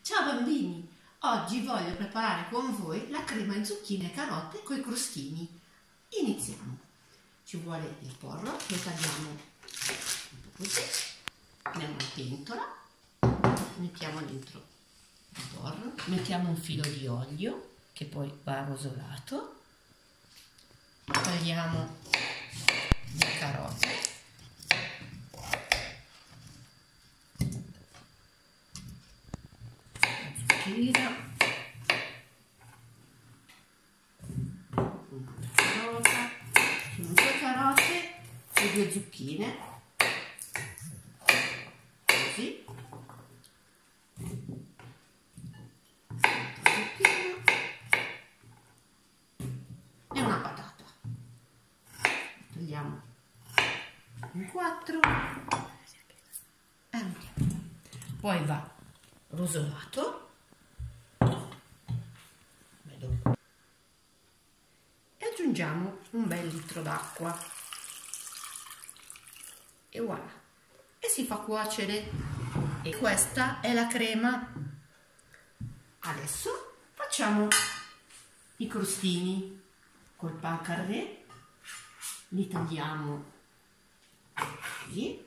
Ciao bambini! Oggi voglio preparare con voi la crema di zucchine e carote con i crostini. Iniziamo. Ci vuole il porro, lo tagliamo un po' così, in una pentola, mettiamo dentro il porro, mettiamo un filo di olio che poi va rosolato, tagliamo le carote, una carota, 5 carote e 2 zucchine, così, zucchina e una patata. Tagliamo in 4 poi va rosolato e aggiungiamo un bel litro d'acqua e voilà, e si fa cuocere. E questa è la crema. Adesso facciamo i crostini col pan carré, li tagliamo così,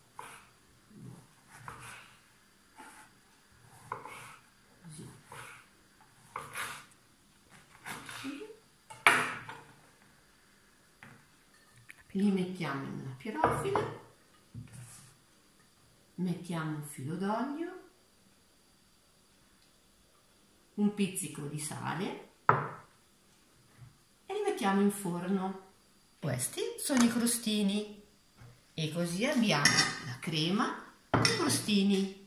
li mettiamo in una pirofila, mettiamo un filo d'olio, un pizzico di sale e li mettiamo in forno. Questi sono i crostini e così abbiamo la crema e i crostini.